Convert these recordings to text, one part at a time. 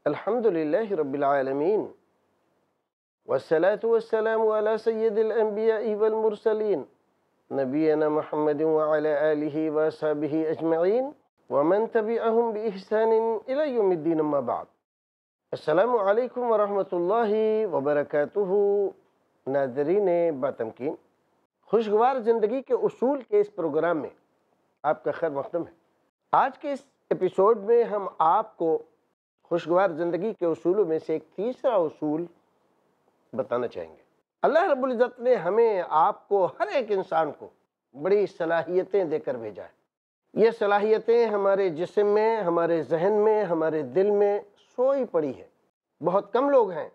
الحمد للہ رب العالمین والصلاة والسلام علی سید الانبیاء والمرسلین نبینا محمد وعلی آلہ وصحبہ اجمعین ومن تبعہم بإحسان الی یوم الدین اما بعد۔ السلام علیکم ورحمۃ اللہ وبرکاتہ۔ ناظرین باتمکین، خوشگوار زندگی کے اصول کے اس پروگرام میں آپ کا خیر مقدم ہے۔ آج کے اس ایپیسوڈ میں ہم آپ کو خوشگوار زندگی کے اصولوں میں سے ایک تیسرا اصول بتانا چاہیں گے۔ اللہ رب العزت نے ہمیں آپ کو، ہر ایک انسان کو بڑی صلاحیتیں دے کر بھیجا ہے۔ یہ صلاحیتیں ہمارے جسم میں، ہمارے ذہن میں، ہمارے دل میں سوئی پڑی ہے۔ بہت کم لوگ ہیں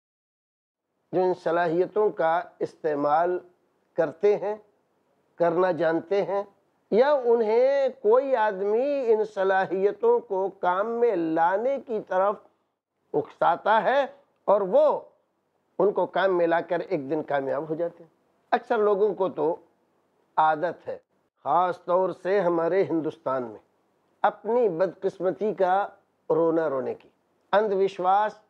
جو ان صلاحیتوں کا استعمال کرتے ہیں، کرنا جانتے ہیں، یا انہیں کوئی آدمی ان صلاحیتوں کو کام میں لانے کی طرف اکساتا ہے اور وہ ان کو کام میں لا کر ایک دن کامیاب ہو جاتے ہیں۔ اکثر لوگوں کو تو عادت ہے، خاص طور سے ہمارے ہندوستان میں، اپنی بدقسمتی کا رونا رونے کی۔ اندھ وشواس،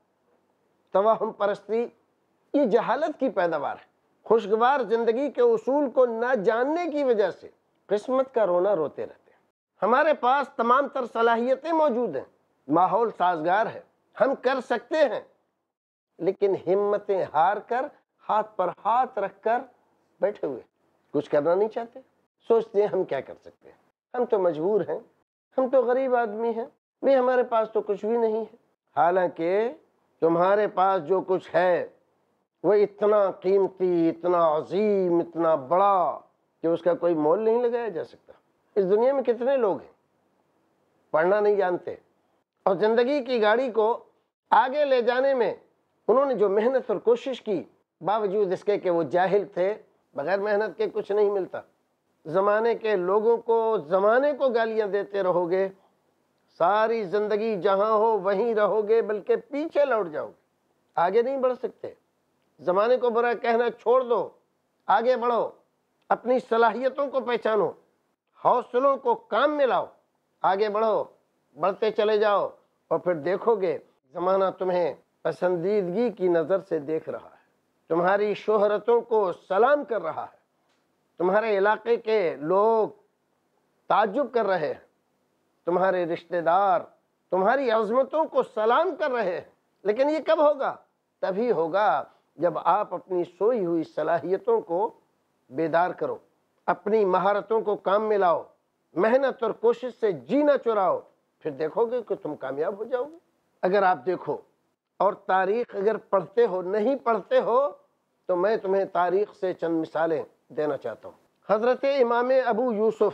توہم پرستی، یہ جہالت کی پیداوار ہے۔ خوشگوار زندگی کے اصول کو نہ جاننے کی وجہ سے قسمت کا رونا روتے رہتے ہیں۔ ہمارے پاس تمام تر صلاحیتیں موجود ہیں، ماحول سازگار ہے، ہم کر سکتے ہیں، لیکن ہمتیں ہار کر، ہاتھ پر ہاتھ رکھ کر بیٹھے ہوئے، کچھ کرنا نہیں چاہتے۔ سوچتے ہیں ہم کیا کر سکتے ہیں، ہم تو مجبور ہیں، ہم تو غریب آدمی ہیں، بھی ہمارے پاس تو کچھ بھی نہیں ہے۔ حالانکہ تمہارے پاس جو کچھ ہے وہ اتنا قیمتی، اتنا عظیم، اتنا بڑا کہ اس کا کوئی مول نہیں لگایا جا سکتا۔ اس دنیا میں کتنے لوگ ہیں پڑھنا نہیں جانتے، اور زندگی کی گاڑی کو آگے لے جانے میں انہوں نے جو محنت اور کوشش کی، باوجود اس کے کہ وہ جاہل تھے، بغیر محنت کے کچھ نہیں ملتا۔ زمانے کے لوگوں کو، زمانے کو گالیاں دیتے رہو گے، ساری زندگی جہاں ہو وہیں رہو گے، بلکہ پیچھے لوٹ جاؤ گے، آگے نہیں بڑھ سکتے۔ زمانے کو برا کہنا چھوڑ دو، آگے بڑھو، اپنی صلاحیتوں کو پہچانو، حوصلوں کو کام میں لاؤ، آگے بڑھو، بڑھتے چلے جاؤ، اور پھر دیکھو گے زمانہ تمہیں پسندیدگی کی نظر سے دیکھ رہا ہے، تمہاری شہرتوں کو سلام کر رہا ہے، تمہارے علاقے کے لوگ تعجب کر رہے ہیں، تمہارے رشتہ دار تمہاری عظمتوں کو سلام کر رہے ہیں۔ لیکن یہ کب ہوگا؟ تبھی ہوگا جب آپ اپنی سوئی ہوئی صلاحیتوں کو بیدار کرو، اپنی مہارتوں کو کام میں لاؤ، محنت اور کوشش سے جینا چراؤ، پھر دیکھو گے کہ تم کامیاب ہو جاؤ گے۔ اگر آپ دیکھو، اور تاریخ اگر پڑھتے ہو، نہیں پڑھتے ہو تو میں تمہیں تاریخ سے چند مثالیں دینا چاہتا ہوں۔ حضرت امام ابو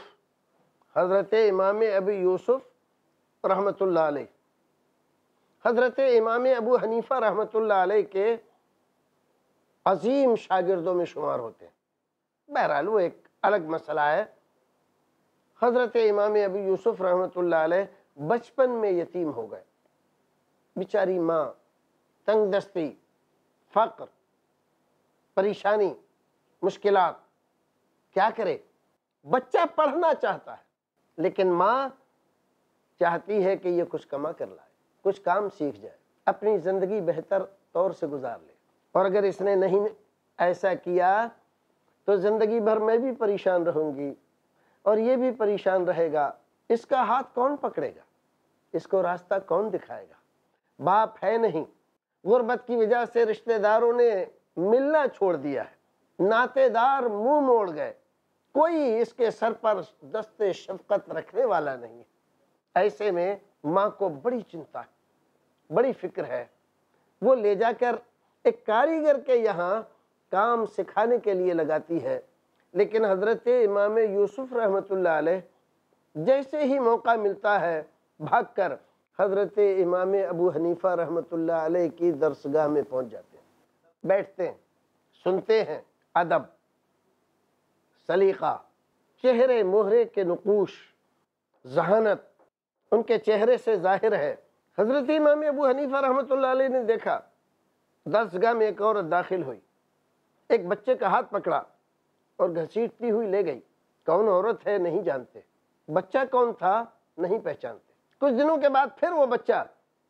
یوسف رحمۃ اللہ علیہ، حضرت امام ابو حنیفہ رحمۃ اللہ علیہ کے عظیم شاگردوں میں شمار ہوتے ہیں۔ بہرحال وہ ایک الگ مسئلہ ہے۔ حضرت امام ابو یوسف رحمۃ اللہ علیہ بچپن میں یتیم ہو گئے، بیچاری ماں، تنگ دستی، فقر، پریشانی، مشکلات، کیا کرے؟ بچہ پڑھنا چاہتا ہے، لیکن ماں چاہتی ہے کہ یہ کچھ کما کر لائے، کچھ کام سیکھ جائے، اپنی زندگی بہتر طور سے گزار لے۔ اور اگر اس نے نہیں ایسا کیا تو زندگی بھر میں بھی پریشان رہوں گی، اور یہ بھی پریشان رہے گا، اس کا ہاتھ کون پکڑے گا، اس کو راستہ کون دکھائے گا؟ باپ ہے نہیں، غربت کی وجہ سے رشتہ داروں نے ملنا چھوڑ دیا ہے، ناطے دار منہ موڑ گئے، کوئی اس کے سر پر دست شفقت رکھنے والا نہیں ہے۔ ایسے میں ماں کو بڑی چنتا ہے، بڑی فکر ہے، وہ لے جا کر ایک کاریگر کے یہاں کام سکھانے کے لیے لگاتی ہے۔ لیکن حضرت امام یوسف رحمۃ اللہ علیہ جیسے ہی موقع ملتا ہے، بھاگ کر حضرت امام ابو حنیفہ رحمۃ اللہ علیہ کی درسگاہ میں پہنچ جاتے ہیں، بیٹھتے ہیں، سنتے ہیں، ادب، سلیقہ، چہرے مہرے کے نقوش، ذہانت ان کے چہرے سے ظاہر ہے۔ حضرت امام ابو حنیفہ رحمۃ اللہ علیہ نے دیکھا درسگاہ میں ایک عورت داخل ہوئی، ایک بچے کا ہاتھ پکڑا اور گھسیٹتی ہوئی لے گئی۔ کون عورت ہے نہیں جانتے، بچہ کون تھا نہیں پہچانتے۔ کچھ دنوں کے بعد پھر وہ بچہ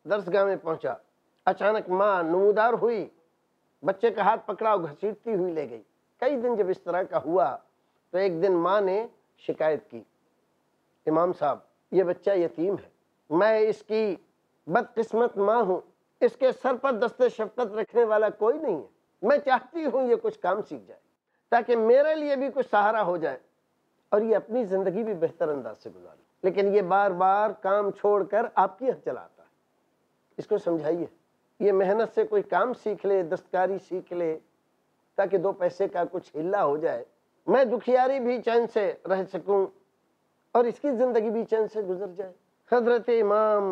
درسگاہ میں پہنچا، اچانک ماں نمودار ہوئی، بچے کا ہاتھ پکڑا اور گھسیٹتی ہوئی لے گئی۔ کئی دن جب اس طرح کا ہوا تو ایک دن ماں نے شکایت کی، امام صاحب یہ بچہ یتیم ہے، میں اس کی بدقسمت ماں ہوں، اس کے سر پر دست شفقت رکھنے والا کوئی نہیں ہے، میں چاہتی ہوں یہ کچھ کام سیکھ جائے تاکہ میرے لیے بھی کچھ سہارا ہو جائے اور یہ اپنی زندگی بھی بہتر انداز سے گزارے، لیکن یہ بار بار کام چھوڑ کر آپ کی یہاں چلا آتا ہے، اس کو سمجھائیے یہ محنت سے کوئی کام سیکھ لے، دستکاری سیکھ لے تاکہ دو پیسے کا کچھ ہلا ہو جائے، میں دکھیاری بھی چین سے رہ سکوں اور اس کی زندگی بھی چین سے گزر جائے۔ حضرت امام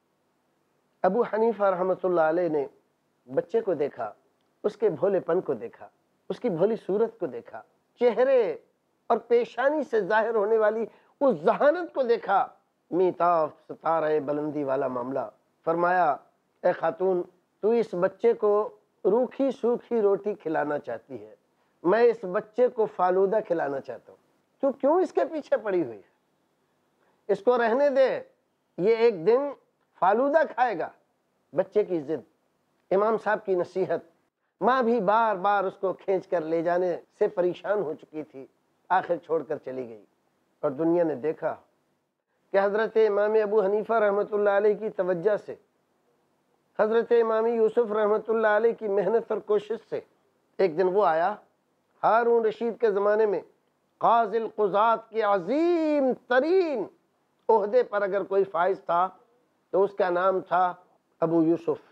ابو حنیفہ رحمۃ اللہ علیہ نے بچے کو دیکھا، اس کے بھولے پن کو دیکھا، اس کی بھولی صورت کو دیکھا، چہرے اور پیشانی سے ظاہر ہونے والی اس ذہانت کو دیکھا، میتاف ستارہ بلندی والا معاملہ۔ فرمایا اے خاتون، تو اس بچے کو روکھی سوکھی روٹی کھلانا چاہتی ہے، میں اس بچے کو فالودہ کھلانا چاہتا ہوں، تو کیوں اس کے پیچھے پڑی ہوئی ہے؟ اس کو رہنے دے، یہ ایک دن فالودہ کھائے گا۔ بچے کی ضد، امام صاحب کی نصیحت، ماں بھی بار بار اس کو کھینچ کر لے جانے سے پریشان ہو چکی تھی، آخر چھوڑ کر چلی گئی، اور دنیا نے دیکھا کہ حضرت امام ابو حنیفہ رحمۃ اللہ علیہ کی توجہ سے، حضرت امام یوسف رحمۃ اللہ علیہ کی محنت اور کوشش سے ایک دن وہ آیا، ہارون رشید کے زمانے میں قاضی القضات کے عظیم ترین عہدے پر اگر کوئی فائز تھا تو اس کا نام تھا ابو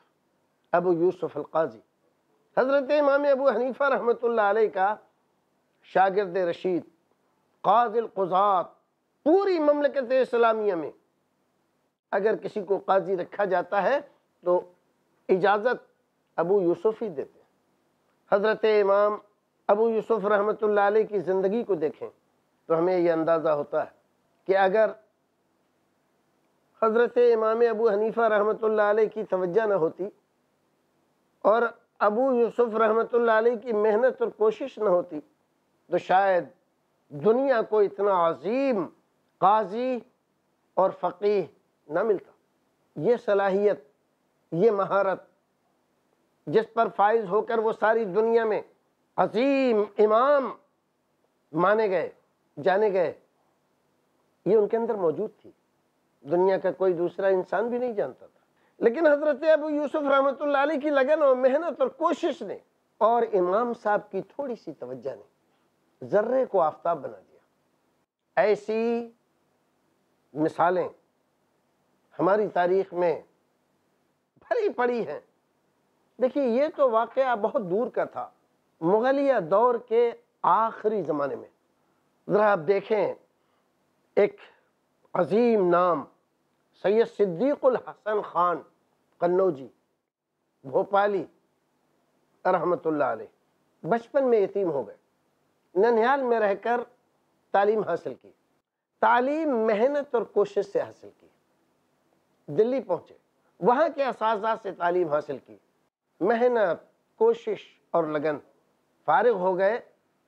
یوسف القاضی۔ حضرت امام ابو حنیفہ رحمۃ اللہ علیہ کا شاگرد رشید، قاضی القضات، پوری مملکت اسلامیہ میں اگر کسی کو قاضی رکھا جاتا ہے تو اجازت ابو یوسف ہی دیتے ہیں۔ حضرت امام ابو یوسف رحمۃ اللہ علیہ کی زندگی کو دیکھیں تو ہمیں یہ اندازہ ہوتا ہے کہ اگر حضرت امام ابو حنیفہ رحمۃ اللہ علیہ کی توجہ نہ ہوتی اور ابو یوسف رحمۃ اللہ علیہ کی محنت اور کوشش نہ ہوتی تو شاید دنیا کو اتنا عظیم قاضی اور فقیہ نہ ملتا۔ یہ صلاحیت، یہ مہارت جس پر فائز ہو کر وہ ساری دنیا میں عظیم امام مانے گئے، جانے گئے، یہ ان کے اندر موجود تھی، دنیا کا کوئی دوسرا انسان بھی نہیں جانتا تھا۔ لیکن حضرت ابو یوسف رحمۃ اللہ علیہ کی لگن اور محنت اور کوشش نے اور امام صاحب کی تھوڑی سی توجہ نے ذرے کو آفتاب بنا دیا۔ ایسی مثالیں ہماری تاریخ میں بھری پڑی ہیں۔ دیکھیے یہ تو واقعہ بہت دور کا تھا، مغلیہ دور کے آخری زمانے میں۔ ذرا آپ دیکھیں، ایک عظیم نام سید صدیق الحسن خان قنوجی بھوپالی رحمۃ اللہ علیہ بچپن میں یتیم ہو گئے، ننیال میں رہ کر تعلیم حاصل کی، تعلیم محنت اور کوشش سے حاصل کی، دلی پہنچے، وہاں کے اساتذہ سے تعلیم حاصل کی، محنت کوشش اور لگن، فارغ ہو گئے،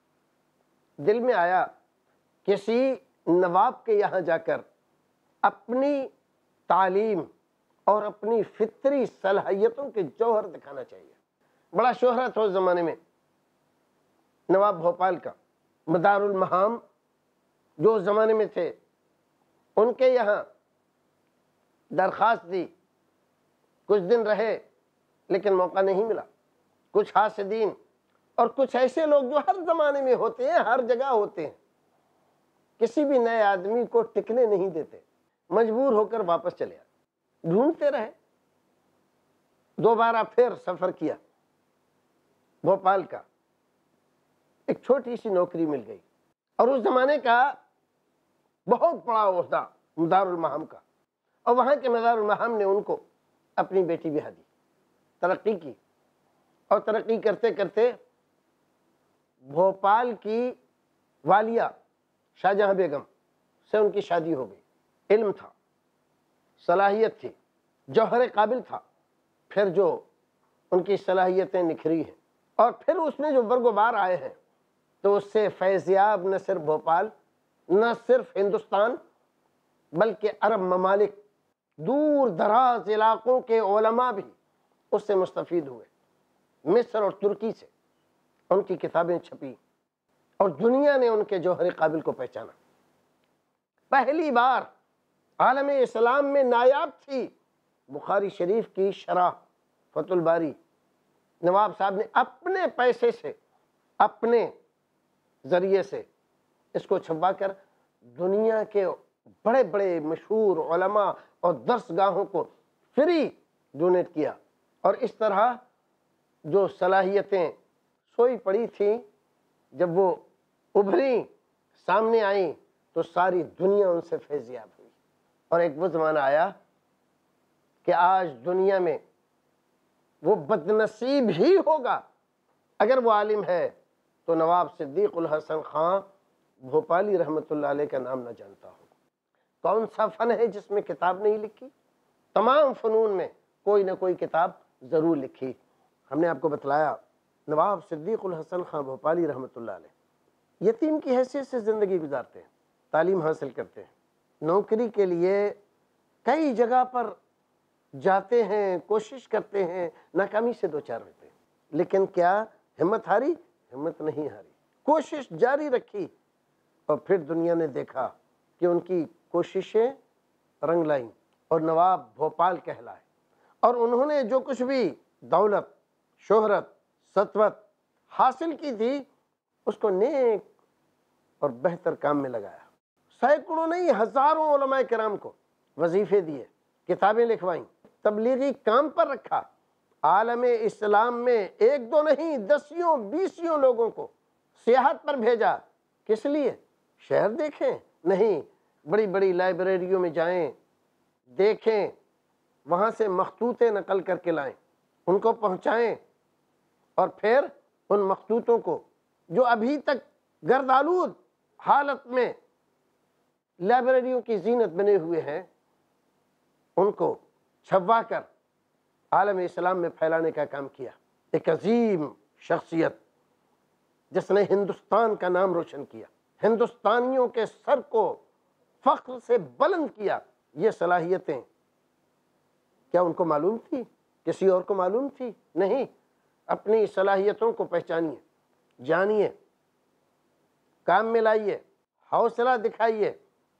دل میں آیا کسی نواب کے یہاں جا کر اپنی تعلیم اور اپنی فطری صلاحیتوں کے جوہر دکھانا چاہیے۔ بڑا شہرت ہو اس زمانے میں نواب بھوپال کا، مدار المہام جو اس زمانے میں تھے ان کے یہاں درخواست دی، کچھ دن رہے لیکن موقع نہیں ملا۔ کچھ حاسدین اور کچھ ایسے لوگ جو ہر زمانے میں ہوتے ہیں، ہر جگہ ہوتے ہیں، کسی بھی نئے آدمی کو ٹکنے نہیں دیتے، مجبور ہو کر واپس چلے آئے، ڈھونڈتے رہے۔ دوبارہ پھر سفر کیا، بھوپال کا ایک چھوٹی سی نوکری مل گئی، اور اس زمانے کا بہت بڑا عہدہ مدار المہام کا، اور وہاں کے مدار المہام نے ان کو اپنی بیٹی بیاہ دی، ترقی کی، اور ترقی کرتے کرتے بھوپال کی والیہ شاہجہاں بیگم سے ان کی شادی ہو گئی۔ علم تھا، صلاحیت تھی، جوہر قابل تھا، پھر جو ان کی صلاحیتیں نکھری ہیں اور پھر اس میں جو برگ و بار آئے ہیں تو اس سے فیضیاب نہ صرف بھوپال، نہ صرف ہندوستان، بلکہ عرب ممالک دور دراز علاقوں کے علماء بھی اس سے مستفید ہوئے، مصر اور ترکی سے ان کی کتابیں چھپی اور دنیا نے ان کے جوہر قابل کو پہچانا۔ پہلی بار عالم اسلام میں نایاب تھی بخاری شریف کی شرح فتح الباری۔ نواب صاحب نے اپنے پیسے سے، اپنے ذریعے سے اس کو چھپوا کر دنیا کے بڑے بڑے مشہور علماء اور درس گاہوں کو فری ڈونیٹ کیا، اور اس طرح جو صلاحیتیں سوئی پڑی تھیں جب وہ ابھریں، سامنے آئیں، تو ساری دنیا ان سے فیضیاب ہوئی۔ اور ایک وہ زمانہ آیا کہ آج دنیا میں وہ بدنصیب ہی ہوگا اگر وہ عالم ہے تو نواب صدیق الحسن خان بھوپالی رحمۃ اللہ علیہ کا نام نہ جانتا ہو۔ کون سا فن ہے جس میں کتاب نہیں لکھی؟ تمام فنون میں کوئی نہ کوئی کتاب ضرور لکھی۔ ہم نے آپ کو بتلایا نواب صدیق الحسن خان بھوپالی رحمۃ اللہ علیہ یتیم کی حیثیت سے زندگی گزارتے ہیں، تعلیم حاصل کرتے ہیں، نوکری کے لیے کئی جگہ پر جاتے ہیں، کوشش کرتے ہیں، ناکامی سے دوچار ہوتے ہیں، لیکن کیا ہمت ہاری؟ ہمت نہیں ہاری، کوشش جاری رکھی، اور پھر دنیا نے دیکھا کہ ان کی کوششیں رنگ لائیں اور نواب بھوپال کہلائے، اور انہوں نے جو کچھ بھی دولت، شہرت، سطوت حاصل کی تھی اس کو نیک اور بہتر کام میں لگایا۔ سینکڑوں نہیں ہزاروں علماء کرام کو وظیفے دیے، کتابیں لکھوائیں، تبلیغی کام پر رکھا، عالم اسلام میں ایک دو نہیں دسیوں بیسیوں لوگوں کو سیاحت پر بھیجا۔ کس لیے؟ شہر دیکھیں؟ نہیں، بڑی بڑی لائبریریوں میں جائیں، دیکھیں، وہاں سے مخطوطے نقل کر کے لائیں، ان کو پہنچائیں، اور پھر ان مخطوطوں کو جو ابھی تک گردآلود حالت میں لائبریریوں کی زینت بنے ہوئے ہیں ان کو چھپوا کر عالم اسلام میں پھیلانے کا کام کیا۔ ایک عظیم شخصیت جس نے ہندوستان کا نام روشن کیا، ہندوستانیوں کے سر کو فخر سے بلند کیا۔ یہ صلاحیتیں کیا ان کو معلوم تھی؟ کسی اور کو معلوم تھی؟ نہیں۔ اپنی صلاحیتوں کو پہچانیے، جانیے، کام میں لائیے، حوصلہ دکھائیے،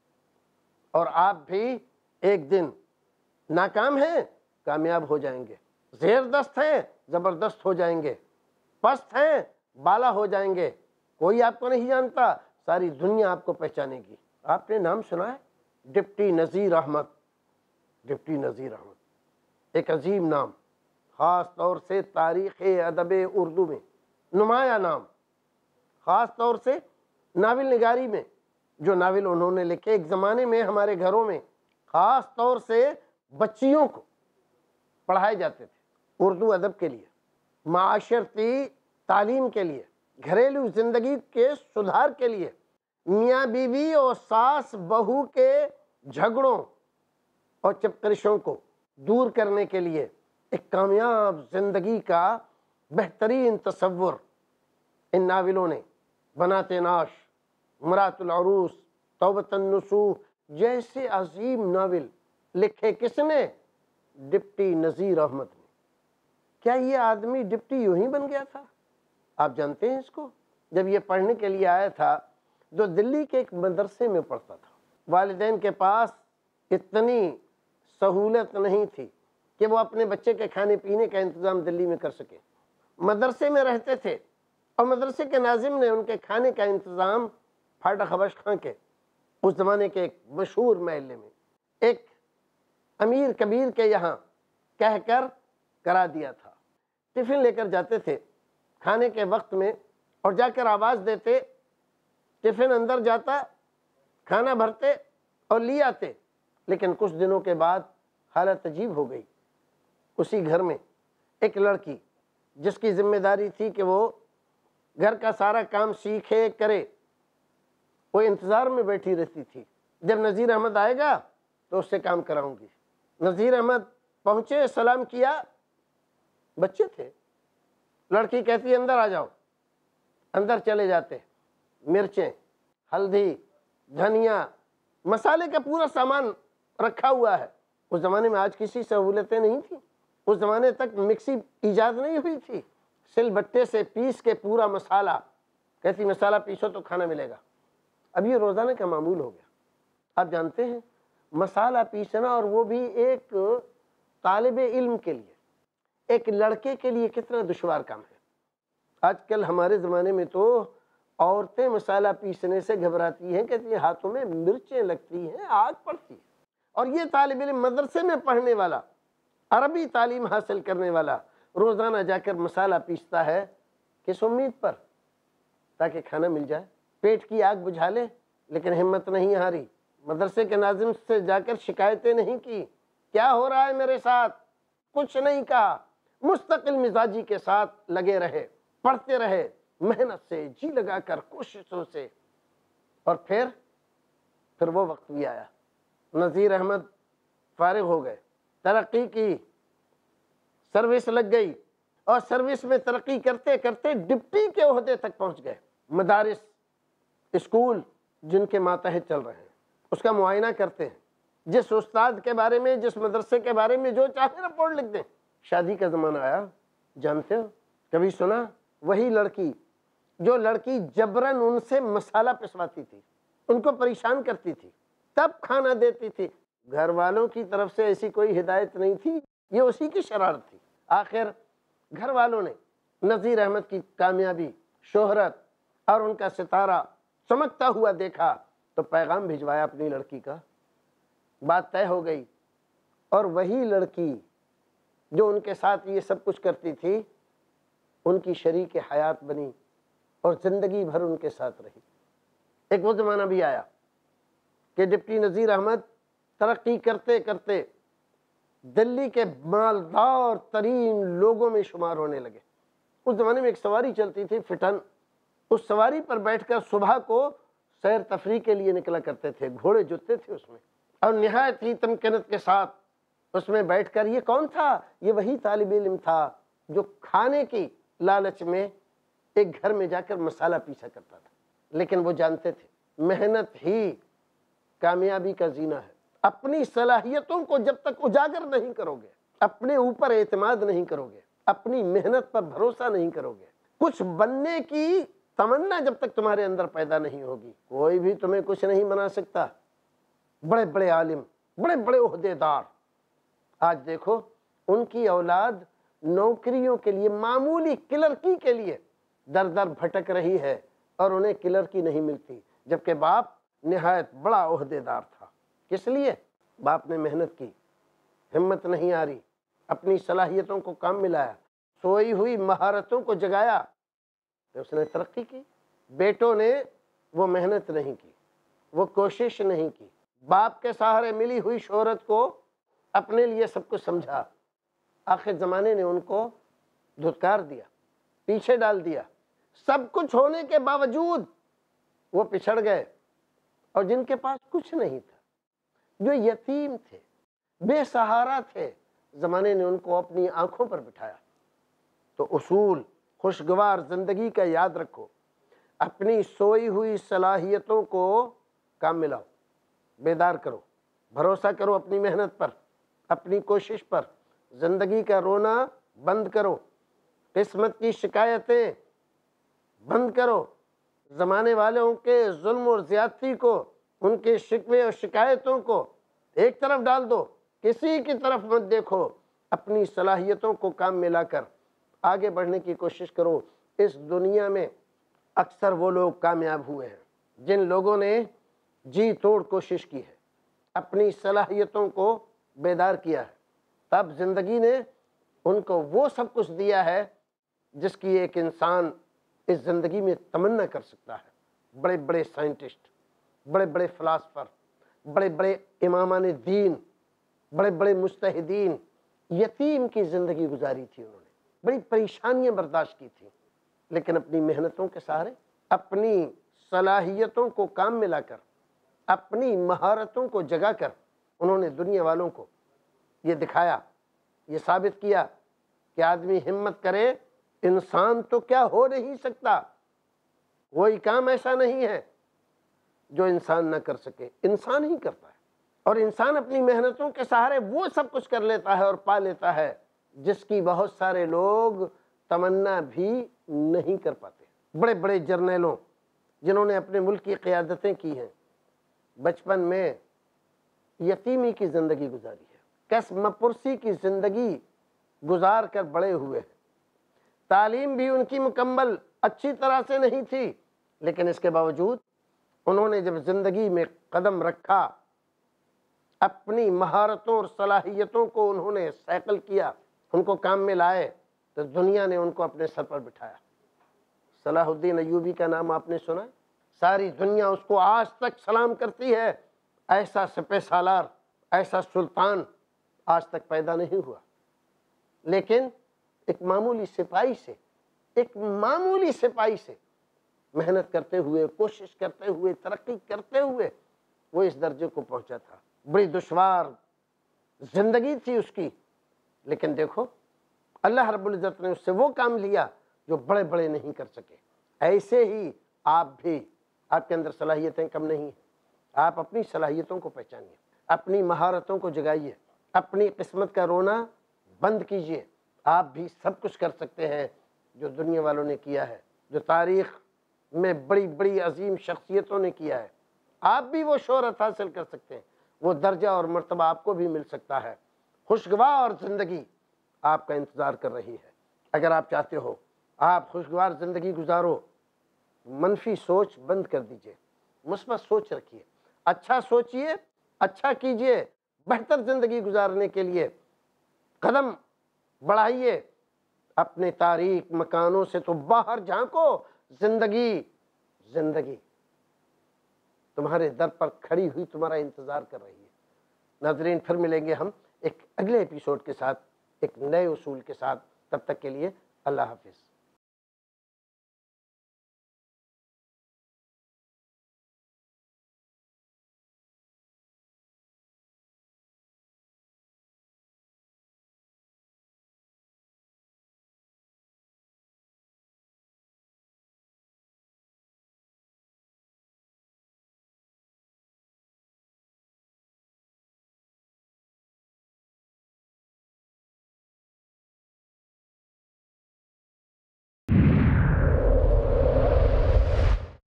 اور آپ بھی ایک دن ناکام ہیں کامیاب ہو جائیں گے، زیر دست ہیں زبردست ہو جائیں گے، پست ہیں بالا ہو جائیں گے، کوئی آپ کو نہیں جانتا، ساری دنیا آپ کو پہچانے گی۔ آپ نے نام سنا ہے ڈپٹی نذیر احمد؟ ڈپٹی نذیر احمد ایک عظیم نام، خاص طور سے تاریخ ادب اردو میں نمایاں نام، خاص طور سے ناول نگاری میں۔ جو ناول انہوں نے لکھے ایک زمانے میں ہمارے گھروں میں خاص طور سے بچیوں کو پڑھائے جاتے تھے، اردو ادب کے لیے، معاشرتی تعلیم کے لیے، گھریلو زندگی کے سدھار کے لیے، میاں بیوی اور ساس بہو کے جھگڑوں اور چپکرشوں کو دور کرنے کے لیے ایک کامیاب زندگی کا بہترین تصور ان ناولوں نے، بنات ناش، مرات العروس، توبۃ النصوح جیسے عظیم ناول لکھے۔ کس نے؟ ڈپٹی نذیر احمد نے۔ کیا یہ آدمی ڈپٹی یوں ہی بن گیا تھا؟ آپ جانتے ہیں اس کو؟ جب یہ پڑھنے کے لیے آیا تھا جو دلی کے ایک مدرسے میں پڑھتا تھا، والدین کے پاس اتنی سہولت نہیں تھی کہ وہ اپنے بچے کے کھانے پینے کا انتظام دلی میں کر سکیں، مدرسے میں رہتے تھے، اور مدرسے کے ناظم نے ان کے کھانے کا انتظام پھاٹک حبش خاں کے اس زمانے کے ایک مشہور محلے میں ایک امیر کبیر کے یہاں کہہ کر کرا دیا تھا۔ ٹفن لے کر جاتے تھے کھانے کے وقت میں، اور جا کر آواز دیتے، ٹفن اندر جاتا، کھانا بھرتے اور لے آتے۔ لیکن کچھ دنوں کے بعد حالت عجیب ہو گئی۔ اسی گھر میں ایک لڑکی جس کی ذمہ داری تھی کہ وہ گھر کا سارا کام سیکھے کرے، وہ انتظار میں بیٹھی رہتی تھی، جب نذیر احمد آئے گا تو اس سے کام کراؤں گی۔ نذیر احمد پہنچے، سلام کیا، بچے تھے، لڑکی کہتی اندر آ جاؤ، اندر چلے جاتے، مرچیں، ہلدی، دھنیا، مسالے کا پورا سامان رکھا ہوا ہے، اس زمانے میں آج کسی سہولتیں نہیں تھیں، اس زمانے تک مکسی ایجاد نہیں ہوئی تھی، سل بٹے سے پیس کے پورا مسالہ، کہتی مسالہ پیسو تو کھانا ملے گا۔ اب یہ روزانہ کا معمول ہو گیا۔ آپ جانتے ہیں مسالہ پیسنا، اور وہ بھی ایک طالب علم کے لیے، ایک لڑکے کے لیے کتنا دشوار کام ہے۔ آج کل ہمارے زمانے میں تو عورتیں مسالہ پیسنے سے گھبراتی ہیں، کہتی ہیں ہاتھوں میں مرچیں لگتی ہیں، آگ پڑتی ہے۔ اور یہ طالب علم مدرسے میں پڑھنے والا، عربی تعلیم حاصل کرنے والا، روزانہ جا کر مسالہ پیستا ہے، کس امید پر؟ تاکہ کھانا مل جائے، پیٹ کی آگ بجھا لے۔ لیکن ہمت نہیں ہاری، مدرسے کے ناظم سے جا کر شکایتیں نہیں کی، کیا ہو رہا ہے میرے ساتھ؟ کچھ نہیں کہا، مستقل مزاجی کے ساتھ لگے رہے، پڑھتے رہے، محنت سے، جی لگا کر، کوششوں سے۔ اور پھر وہ وقت بھی آیا، نذیر احمد فارغ ہو گئے، ترقی کی، سروس لگ گئی، اور سروس میں ترقی کرتے کرتے ڈپٹی کے عہدے تک پہنچ گئے۔ مدارس، اسکول جن کے ماتحت چل رہے ہیں، اس کا معائنہ کرتے ہیں، جس استاد کے بارے میں، جس مدرسے کے بارے میں جو چاہے رپورٹ لکھ دیں۔ شادی کا زمانہ آیا، جانتے ہو، کبھی سنا؟ وہی لڑکی جو لڑکی جبراً ان سے مسالہ پسواتی تھی، ان کو پریشان کرتی تھی، تب کھانا دیتی تھی، گھر والوں کی طرف سے ایسی کوئی ہدایت نہیں تھی، یہ اسی کی شرارت تھی۔ آخر گھر والوں نے نذیر احمد کی کامیابی، شہرت اور ان کا ستارہ چمکتا ہوا دیکھا تو پیغام بھجوایا اپنی لڑکی کا، بات طے ہو گئی، اور وہی لڑکی جو ان کے ساتھ یہ سب کچھ کرتی تھی، ان کی شریک حیات بنی اور زندگی بھر ان کے ساتھ رہی۔ ایک وہ زمانہ بھی آیا کہ ڈپٹی نذیر احمد ترقی کرتے کرتے دلی کے مالدار ترین لوگوں میں شمار ہونے لگے۔ اس زمانے میں ایک سواری چلتی تھی فٹن، اس سواری پر بیٹھ کر صبح کو سیر تفریح کے لیے نکلا کرتے تھے، گھوڑے جوتے تھے اس میں، اور نہایت ہی تمکنت کے ساتھ اس میں بیٹھ کر، یہ کون تھا؟ یہ وہی طالب علم تھا جو کھانے کی لالچ میں ایک گھر میں جا کر مسالہ پیسا کرتا تھا۔ لیکن وہ جانتے تھے محنت ہی کامیابی کا زینہ ہے۔ اپنی صلاحیتوں کو جب تک اجاگر نہیں کرو گے، اپنے اوپر اعتماد نہیں کرو گے، اپنی محنت پر بھروسہ نہیں کرو گے، کچھ بننے کی تمنا جب تک تمہارے اندر پیدا نہیں ہوگی، کوئی بھی تمہیں کچھ نہیں بنا سکتا۔ بڑے بڑے عالم، بڑے بڑے عہدیدار، آج دیکھو ان کی اولاد نوکریوں کے لیے، معمولی کلرکی کے لیے در در بھٹک رہی ہے، اور انہیں کلرکی نہیں ملتی، جبکہ باپ نہایت بڑا عہدیدار تھا۔ کس لیے؟ باپ نے محنت کی، ہمت نہیں آ رہی، اپنی صلاحیتوں کو کام ملایا، سوئی ہوئی مہارتوں کو جگایا، اس نے ترقی کی۔ بیٹوں نے وہ محنت نہیں کی، وہ کوشش نہیں کی، باپ کے سہارے ملی ہوئی شہرت کو اپنے لیے سب کچھ سمجھا۔ آخر زمانے نے ان کو دھتکار دیا، پیچھے ڈال دیا، سب کچھ ہونے کے باوجود وہ پچھڑ گئے، اور جن کے پاس کچھ نہیں تھا، جو یتیم تھے، بے سہارا تھے، زمانے نے ان کو اپنی آنکھوں پر بٹھایا۔ تو اصول خوشگوار زندگی کا یاد رکھو، اپنی سوئی ہوئی صلاحیتوں کو کام ملاؤ، بیدار کرو، بھروسہ کرو اپنی محنت پر، اپنی کوشش پر، زندگی کا رونا بند کرو، قسمت کی شکایتیں بند کرو، زمانے والوں کے ظلم اور زیادتی کو، ان کے شکوے اور شکایتوں کو ایک طرف ڈال دو، کسی کی طرف مت دیکھو، اپنی صلاحیتوں کو کام ملا کر آگے بڑھنے کی کوشش کرو۔ اس دنیا میں اکثر وہ لوگ کامیاب ہوئے ہیں جن لوگوں نے جی توڑ کوشش کی ہے، اپنی صلاحیتوں کو بیدار کیا ہے، تب زندگی نے ان کو وہ سب کچھ دیا ہے جس کی ایک انسان اس زندگی میں تمنا کر سکتا ہے۔ بڑے بڑے سائنٹسٹ، بڑے بڑے فلاسفر، بڑے بڑے امامان دین، بڑے بڑے مجتہدین، یتیم کی زندگی گزاری تھی، انہوں نے بڑی پریشانیاں برداشت کی تھی، لیکن اپنی محنتوں کے سہارے، اپنی صلاحیتوں کو کام ملا کر، اپنی مہارتوں کو جگا کر، انہوں نے دنیا والوں کو یہ دکھایا، یہ ثابت کیا کہ آدمی ہمت کرے، انسان تو کیا ہو نہیں سکتا، کوئی کام ایسا نہیں ہے جو انسان نہ کر سکے، انسان ہی کرتا ہے۔ اور انسان اپنی محنتوں کے سہارے وہ سب کچھ کر لیتا ہے اور پا لیتا ہے جس کی بہت سارے لوگ تمنا بھی نہیں کر پاتے۔ بڑے بڑے جرنیلوں جنہوں نے اپنے ملک کی قیادتیں کی ہیں، بچپن میں یتیمی کی زندگی گزاری ہے، قسم پرسی کی زندگی گزار کر بڑے ہوئے ہیں۔ تعلیم بھی ان کی مکمل اچھی طرح سے نہیں تھی، لیکن اس کے باوجود انہوں نے جب زندگی میں قدم رکھا، اپنی مہارتوں اور صلاحیتوں کو انہوں نے سیکل کیا، ان کو کام میں لائے، تو دنیا نے ان کو اپنے سر پر بٹھایا۔ صلاح الدین ایوبی کا نام آپ نے سنا ہے؟ ساری دنیا اس کو آج تک سلام کرتی ہے۔ ایسا سپہ سالار، ایسا سلطان آج تک پیدا نہیں ہوا، لیکن ایک معمولی سپاہی سے محنت کرتے ہوئے، کوشش کرتے ہوئے، ترقی کرتے ہوئے وہ اس درجے کو پہنچا تھا۔ بڑی دشوار زندگی تھی اس کی، لیکن دیکھو اللہ رب العزت نے اس سے وہ کام لیا جو بڑے بڑے نہیں کر سکے۔ ایسے ہی آپ بھی، آپ کے اندر صلاحیتیں کم نہیں ہیں، آپ اپنی صلاحیتوں کو پہچانیے، اپنی مہارتوں کو جگائیے، اپنی قسمت کا رونا بند کیجئے۔ آپ بھی سب کچھ کر سکتے ہیں جو دنیا والوں نے کیا ہے، جو تاریخ میں بڑی بڑی عظیم شخصیتوں نے کیا ہے۔ آپ بھی وہ شہرت حاصل کر سکتے ہیں، وہ درجہ اور مرتبہ آپ کو بھی مل سکتا ہے۔ خوشگوار زندگی آپ کا انتظار کر رہی ہے۔ اگر آپ چاہتے ہو آپ خوشگوار زندگی گزارو، منفی سوچ بند کر دیجئے، مثبت سوچ رکھیے، اچھا سوچئے، اچھا کیجئے، بہتر زندگی گزارنے کے لیے قدم بڑھائیے۔ اپنے تاریک مکانوں سے تو باہر جھانکو، زندگی تمہارے در پر کھڑی ہوئی تمہارا انتظار کر رہی ہے۔ ناظرین، پھر ملیں گے ہم ایک اگلے ایپیسوڈ کے ساتھ، ایک نئے اصول کے ساتھ۔ تب تک کے لیے اللہ حافظ۔